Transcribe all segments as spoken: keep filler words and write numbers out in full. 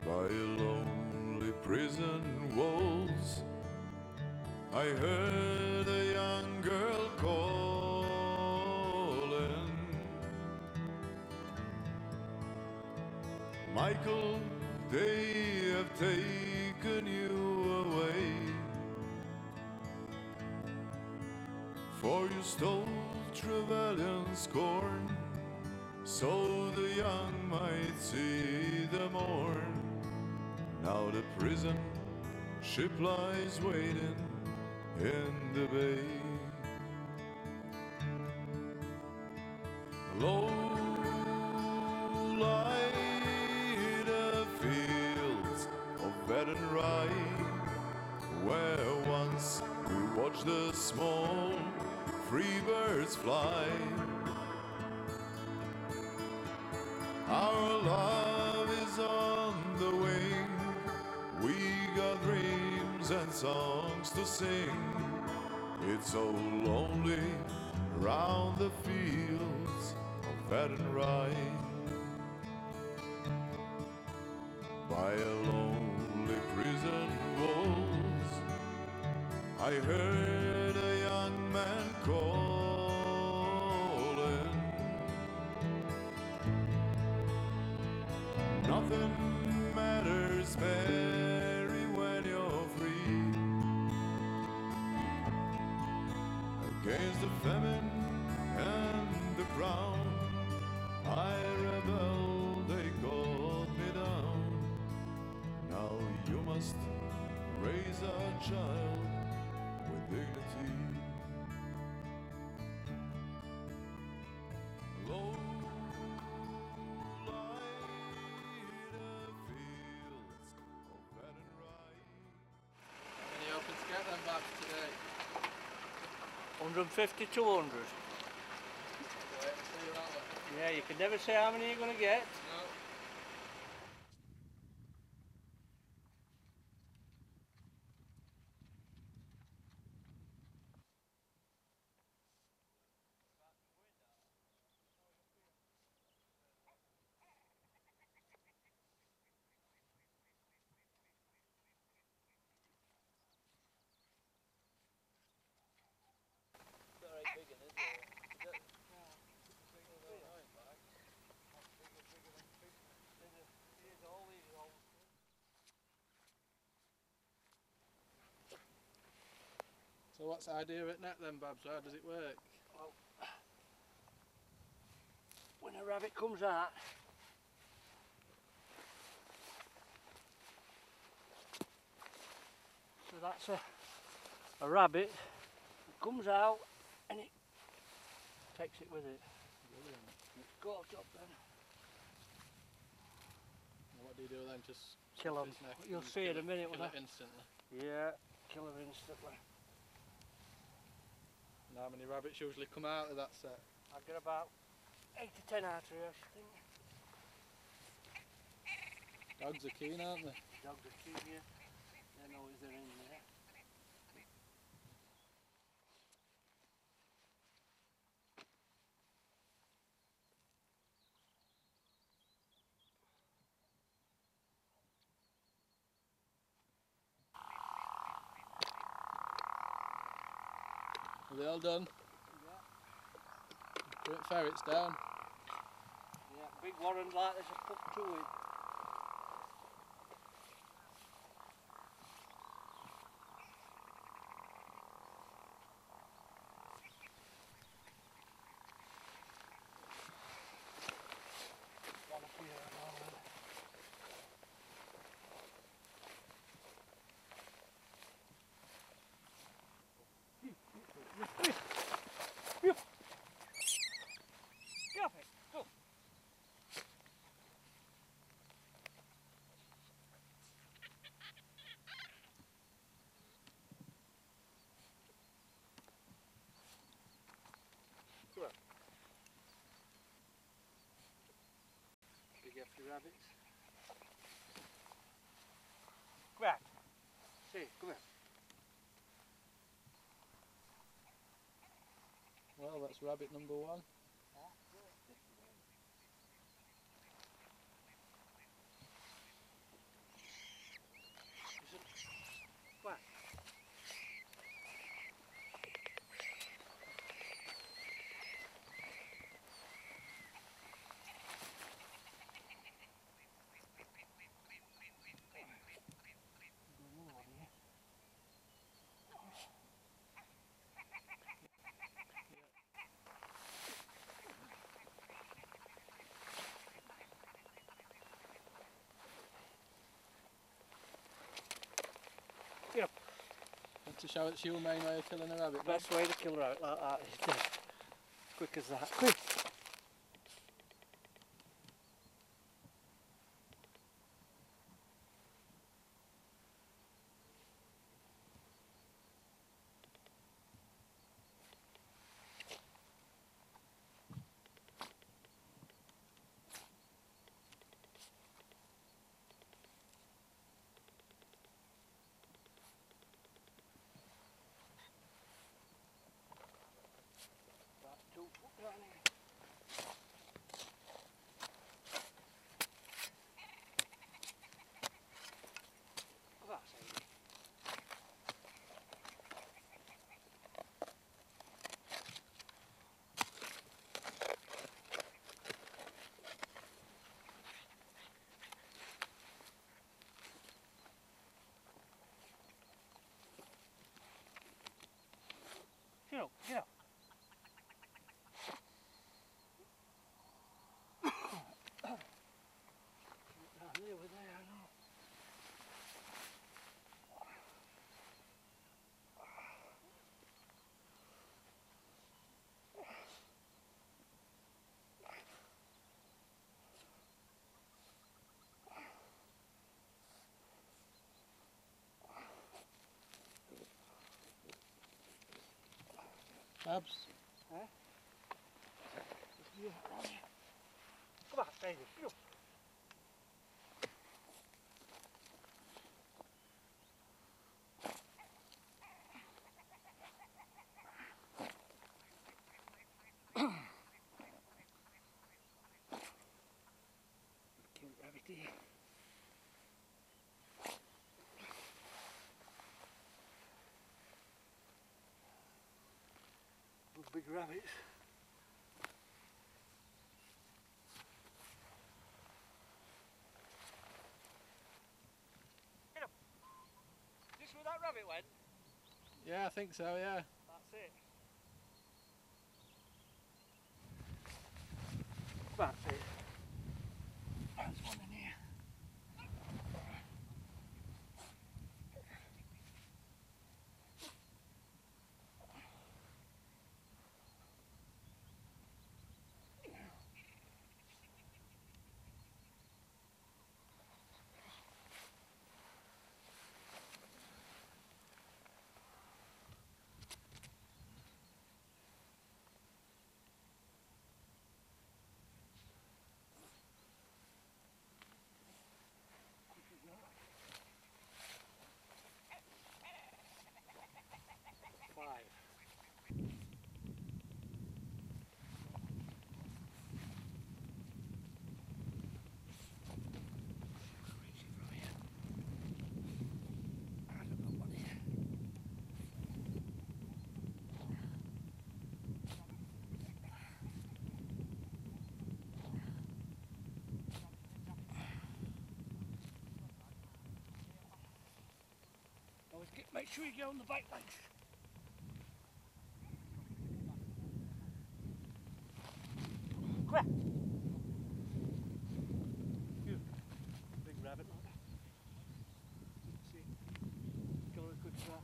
by lonely prison walls. I heard a young girl calling, Michael, they have taken you away, for you stole Trevelyan scorn, so the young might see the morn. Now the prison ship lies waiting in the bay. Low lie the fields of wheat and rye, where once we watched the small free birds fly. Our love is on the wing, we got dreams and songs to sing. It's so lonely round the fields of wheat and rye, by a lonely prison walls. I heard a young man calling, nothing matters, Mary, when you're free. Against the famine and the crown, I rebelled, they got me down. Now you must raise a child with dignity. Low lie the fields of wheat and rye. How many open to get them bags today? one fifty, two hundred. Wait, see that one. Yeah, you can never say how many you're going to get. No. So what's the idea at net then, Babs? How does it work? Well, when a rabbit comes out, so that's a, a rabbit that comes out and it takes it with it. Brilliant. It's caught up then. What do you do then? Just Kill snap them. his neck You'll and see in kill a minute. Kill When it I, instantly. yeah, kill them instantly. And how many rabbits usually come out of that set? I get about eight to ten out of here, I think. Dogs are keen, aren't they? Dogs are keen here. They know if they're in there. Are they all done? Yeah. Put ferrets down. Yeah, big warrens like this, I put two in. One up here and all that. Get off it, go! Come on. Big hefty rabbits. Come back. See, come here. Well, that's rabbit number one. to show it's your main way of killing a rabbit? Best way to kill a rabbit like that is dead. Quick as that. Quick! About two foot down here. That's easy. Get up, get up. Down there with there, I know. Babs? Huh? Yeah, right here. Come on, David, get up. Cute rabbit here. Good big rabbits. Get up. Is this where that rabbit went? Yeah, I think so, yeah. That's it. That's it. There's one in here. Five. Crazy from here. I've got one here. Always get, make sure you go on the back legs. Crap! Good. Big rabbit like that. See, got a good shot.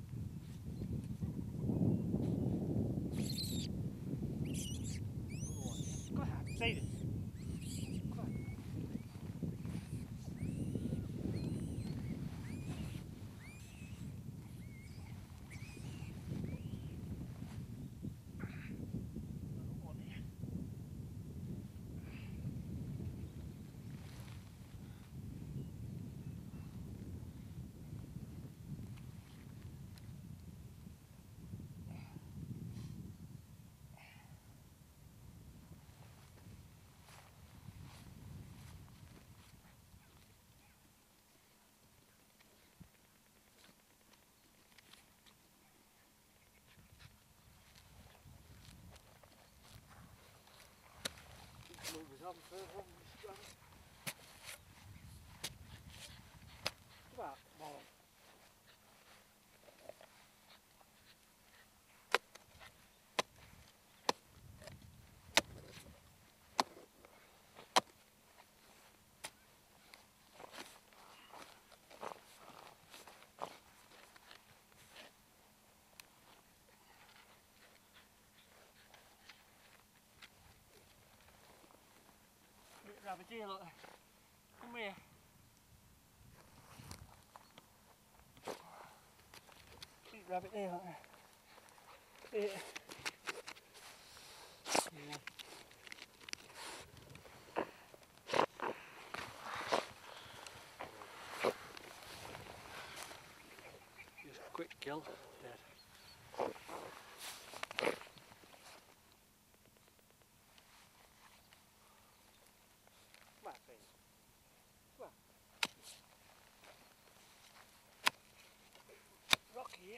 Go ahead, say this. Go ahead. Moves on further on this rabbit. Come on, come on. rabbit here, look. Come here. Big rabbit there, look. Here. Yeah. Just a quick kill. Dead. Come on, please. Come on. Rock here.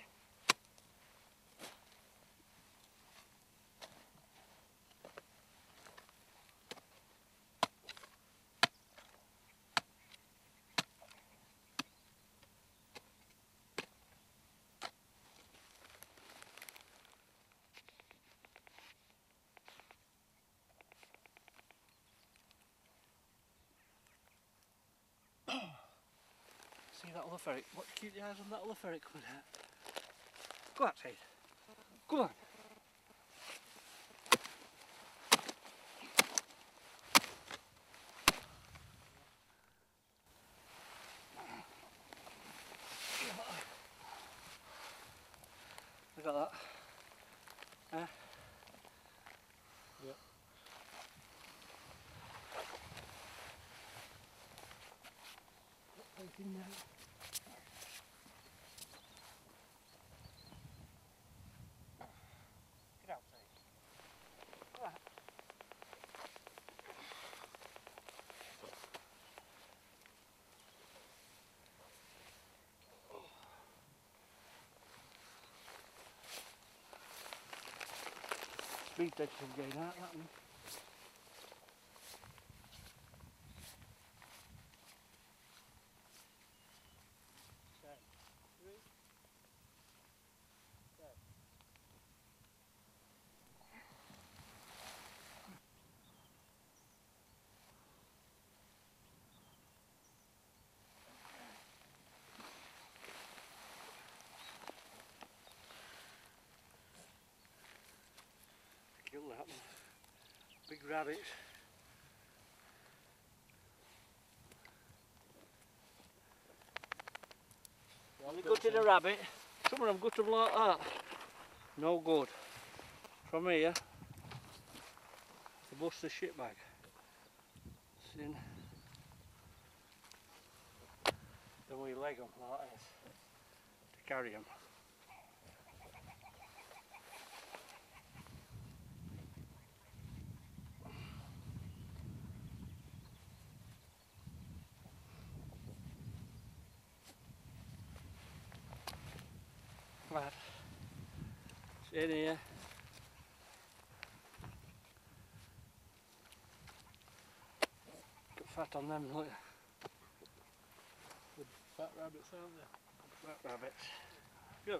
See that other ferret? What, keep your eyes on that other ferret coming out. Go outside. Come on. Look at that. Huh? Yep. What's in there? Get outside. Come on. Speed detection going out, that one. Ten. Three. Ten. Kill that one. Big rabbits. When you gutted a rabbit, some of them gut them like that. No good. From here, to bust the shit bag. Sin. Then we leg them like this to carry them. Right. It's in here. Got fat on them, look. Good fat rabbits, aren't they? Fat rabbits. Good.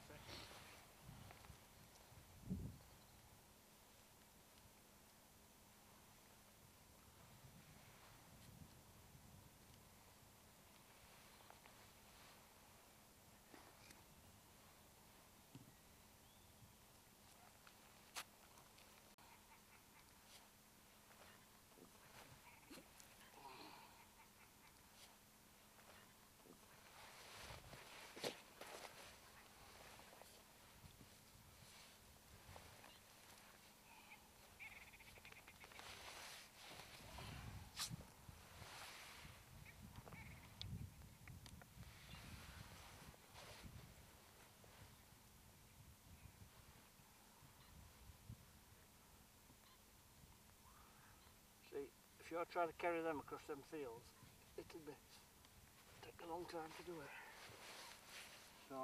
See, if you're trying to carry them across them fields, little bits, take a long time to do it. So,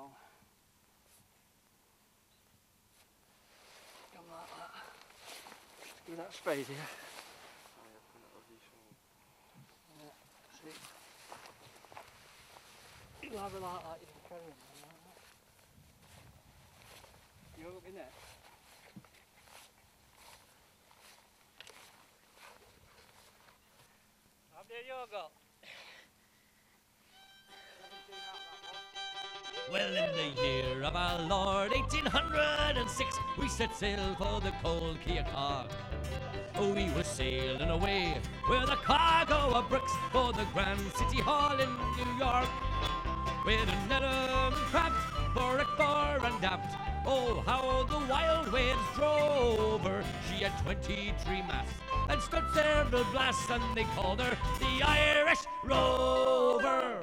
come like that. Just give that spade here. Yeah, see. You'll have it like that, you can carry them like that. You're looking there. How did you go? Well, in the year of our Lord eighteen hundred and six, we set sail for the cold Keokuk. Oh, we were sailing away with a cargo of bricks for the Grand City Hall in New York. With an element craft for it fore and aft. Oh, how the wild waves drove her. She had twenty-three masts and stood several blasts, and they called her the Irish Rover.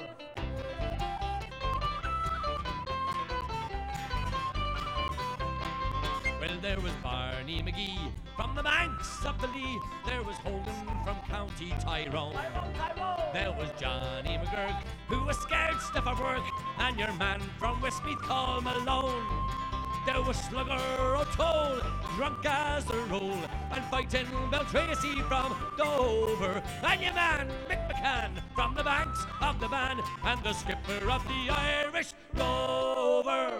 Well, there was Barney McGee from the banks of the Lee. There was Holden from County Tyrone. Tyrone, Tyrone. There was Johnny McGurk, who was scared stiff of work, and your man from Westmeath called Malone. There was Slugger O'Toole, drunk as a roll, and fighting Beltracy from Dover, and your man Mick McCann from the banks of the Bann, and the skipper of the Irish Rover.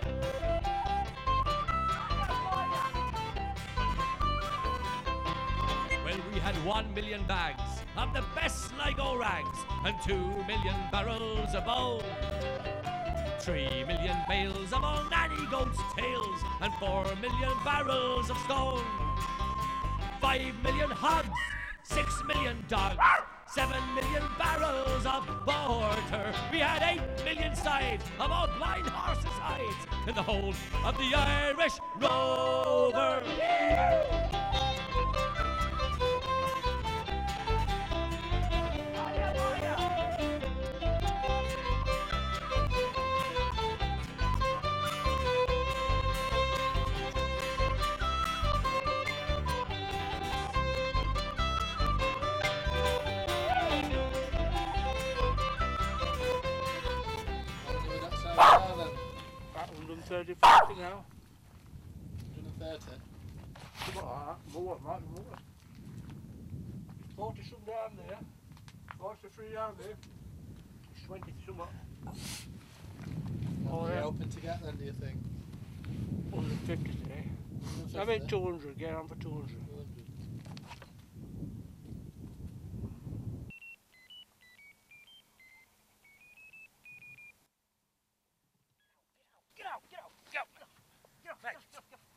Well, we had one million bags of the best Sligo rags, and two million barrels of bone. Three million bales of old nanny goats' tails, and four million barrels of stone. Five million hogs, six million dogs, seven million barrels of porter. We had eight million sides of old blind horses' hides in the hold of the Irish Rover. About one hundred thirty fifty now. one hundred thirty. Something like that. More, might be more. forty some down there. forty-three down there. It's twenty something. What Oh, are you yeah. hoping to get then, do you think? one hundred fifty today. I mean two hundred, get on for two hundred. two hundred. Get out, get out, get out, get out, get out, get out, get out, get out.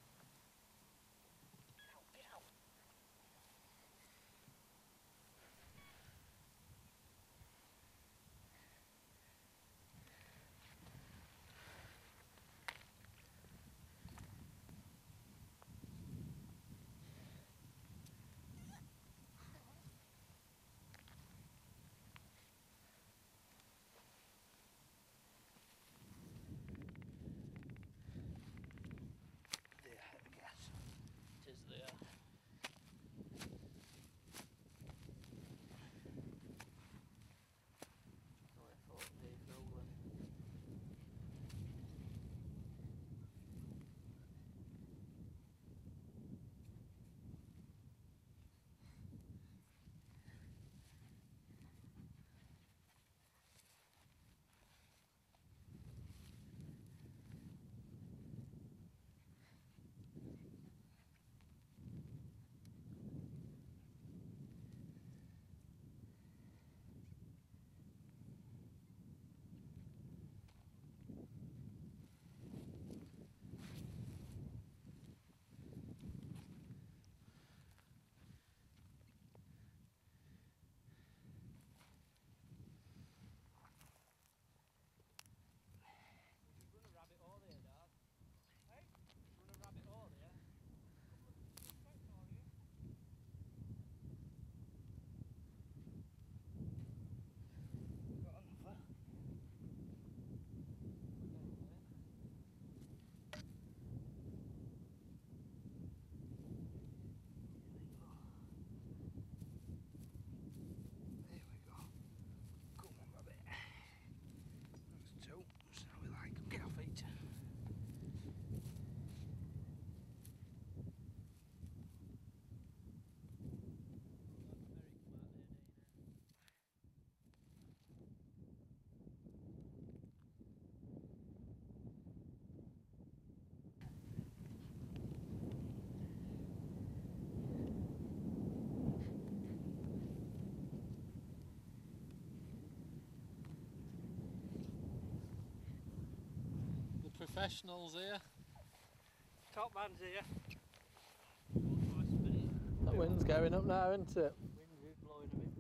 Professionals here. Top man's here. That Wind's going up now, isn't it? Wind is blowing a bit.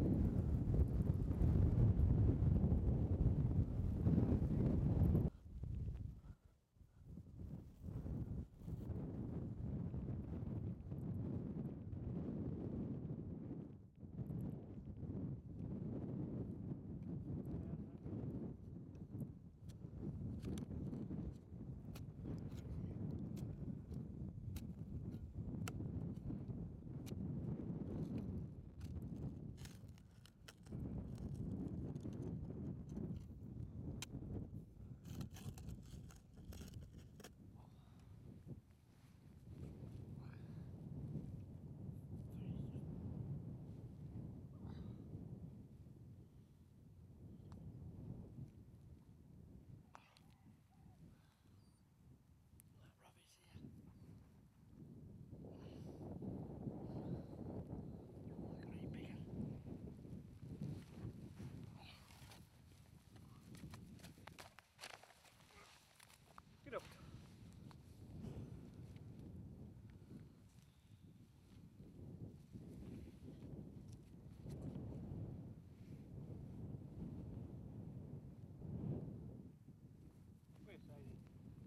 Get up. Where's Sadie?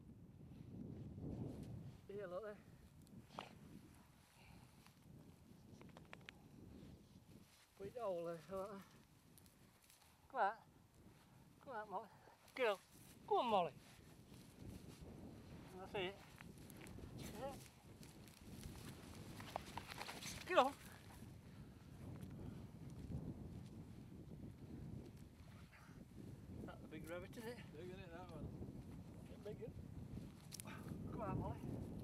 Here, look there. Put it all there, look there. Come on. Come on, Molly. Girl. Go on, Molly. That's it. That's it. Get on. That's the big rabbit, is it? Big, isn't it, that one? Get bigger. Come on, Molly.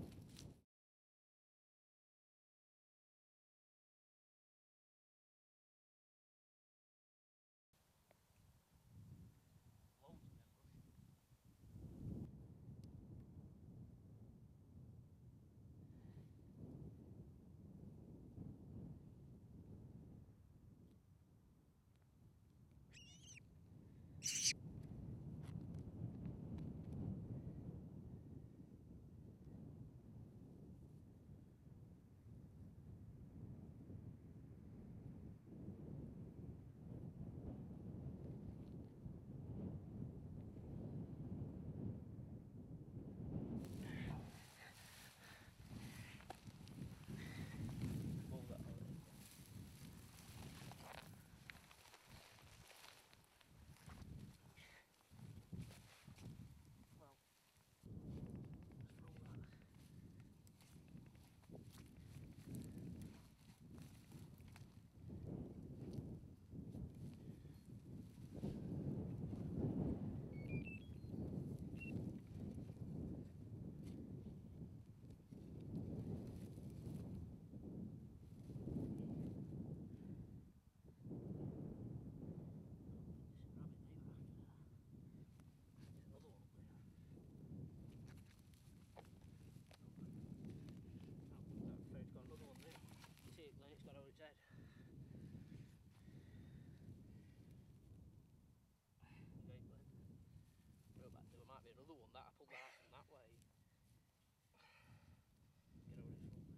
Might be another one that I pulled out from that way. Get over this one.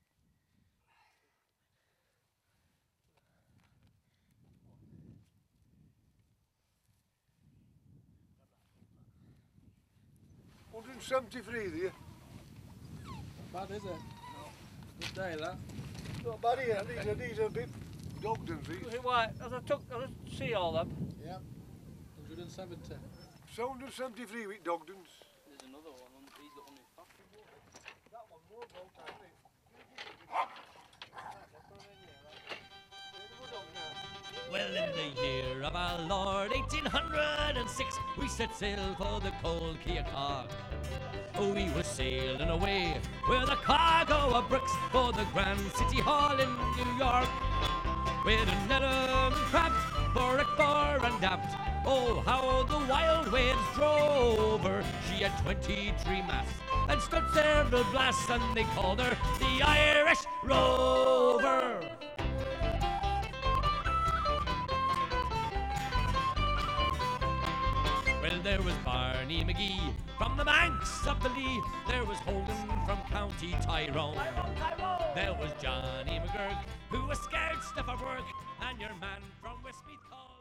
one hundred seventy-three there. Not bad, is it? No. Good day, that. Not bad here. These are, these are a bit dogged and these. Was it white? As I took, as I see all them. Yep. one hundred seventy. So one hundred seventy-three with Dogdens. There's another one. He's got one in pocket. That one more boat, I think. Well, in the year of our Lord eighteen hundred six, we set sail for the cold Keokuk. Oh, we were sailing away with a cargo of bricks for the Grand City Hall in New York. With a net and crabs for a fore and aft. Oh, how the wild waves drove her. She had twenty-three masts and stood several blasts, and they called her the Irish Rover. Well, Well, there was Barney McGee from the banks of the Lee. There was Hogan from County Tyrone. Tyrone, Tyrone. There was Johnny McGurk, who was scared stiff of work. And your man from Westmeath called